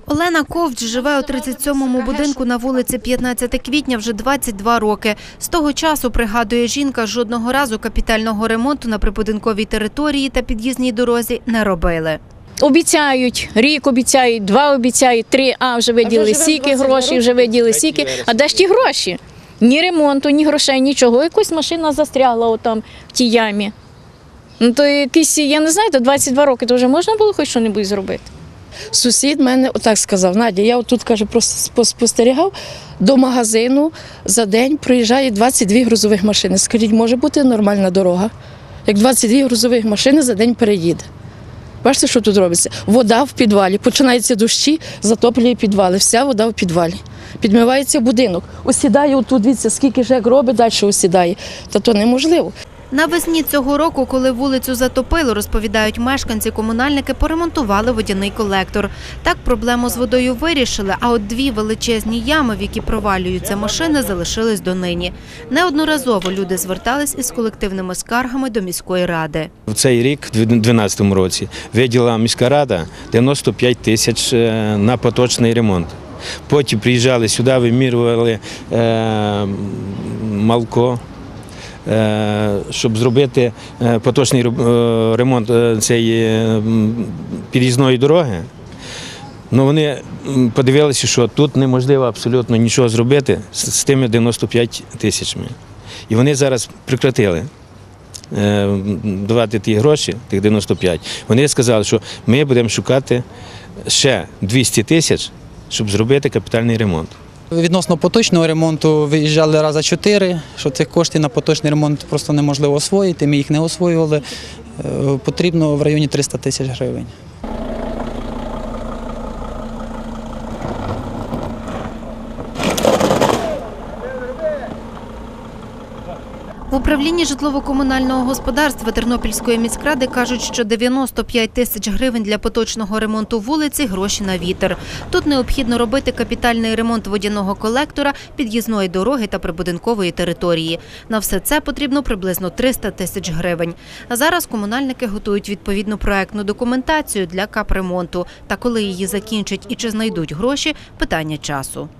Олена Ковч живе у 37-му будинку на вулиці 15 квітня вже 22 роки. З того часу, пригадує жінка, жодного разу капітального ремонту на прибудинковій території та під'їзній дорозі не робили. Обіцяють, рік обіцяють, 2 обіцяють, 3, вже виділили стільки грошей, вже виділили стільки. А де ж ті гроші? Ні ремонту, ні грошей, нічого. Якась машина застрягла отам в тій ямі. Ну то якісь, я не знаю, 22 роки, то вже можна було хоч щось зробити. Сусід мене отак сказав: Надя, я тут, каже, просто спостерігав, до магазину за день проїжджає 22 грузових машини. Скажіть, може бути нормальна дорога, як 22 грузових машини за день переїде? Бачите, що тут робиться? Вода в підвалі, починаються дощі, затоплює підвали, вся вода в підвалі. Підмивається будинок, осідає отут, дивіться, скільки ЖЕК робить, далі осідає. Та то неможливо. Навесні цього року, коли вулицю затопило, розповідають мешканці, комунальники поремонтували водяний колектор. Так проблему з водою вирішили, а от 2 величезні ями, в які провалюються машини, залишились донині. Неодноразово люди звертались із колективними скаргами до міської ради. В цей рік, у 2012 році, виділила міська рада 95 тисяч на поточний ремонт. Потім приїжджали сюди, вимірювали Малко, щоб зробити поточний ремонт цієї під'їзної дороги. Ну, вони подивилися, що тут неможливо абсолютно нічого зробити з тими 95 тисячами. І вони зараз прекратили давати ті гроші, тих 95. Вони сказали, що ми будемо шукати ще 200 тисяч, щоб зробити капітальний ремонт. Відносно поточного ремонту виїжджали рази 4, що цих коштів на поточний ремонт просто неможливо освоїти, ми їх не освоювали. Потрібно в районі 300 тисяч гривень. В управлінні житлово-комунального господарства Тернопільської міськради кажуть, що 95 тисяч гривень для поточного ремонту вулиці – гроші на вітер. Тут необхідно робити капітальний ремонт водяного колектора, під'їзної дороги та прибудинкової території. На все це потрібно приблизно 300 тисяч гривень. А зараз комунальники готують відповідну проектну документацію для капремонту. Та коли її закінчать і чи знайдуть гроші – питання часу.